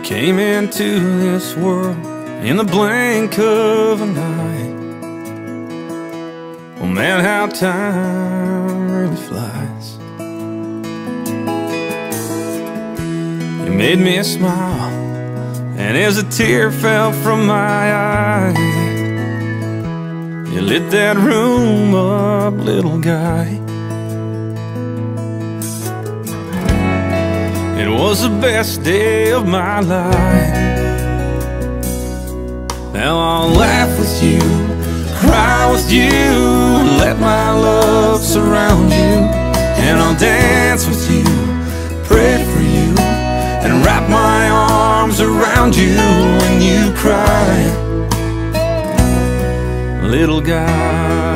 came into this world in the blink of an eye. Oh man, how time really flies. You made me smile, and as a tear fell from my eye, you lit that room up, little guy. It was the best day of my life. Now I'll laugh with you, cry with you, let my love surround you. And I'll dance with you, pray for you, and wrap my arms around you when you cry, little guy.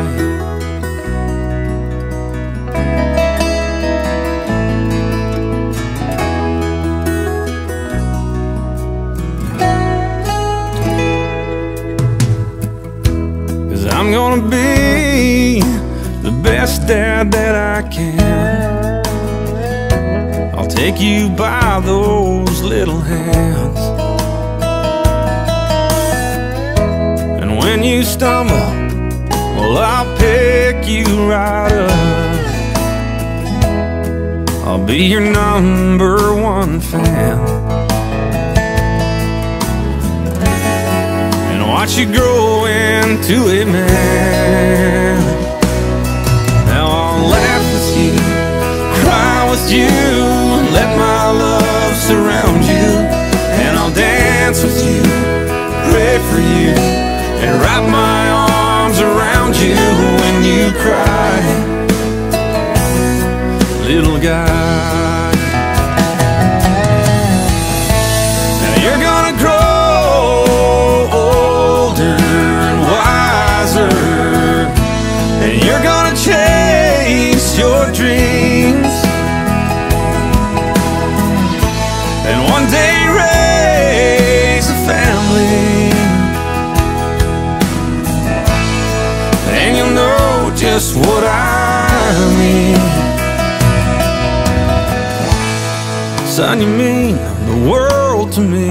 'Cause I'm gonna be the best dad that I can. I'll take you by those little hands, and when you stumble, well, I'll pick you right up. I'll be your #1 fan, and watch you grow into a man. Now I'll laugh with you, cry with you, let my love surround you. And I'll dance with you, pray for you, and wrap my arms around you when you cry, little guy. Now you're gonna grow older and wiser, and you're gonna chase your dreams, and one day raise a family. And you'll know just what I mean. Son, you mean the world to me.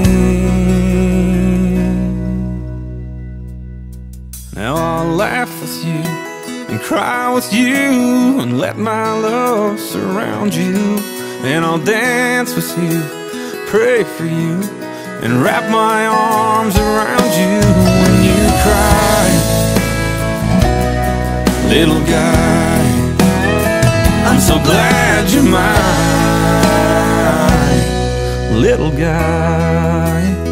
Now I'll laugh with you and cry with you, and let my love surround you. And I'll dance with you, pray for you, and wrap my arms around you when you cry, little guy. I'm so glad you're mine, little guy.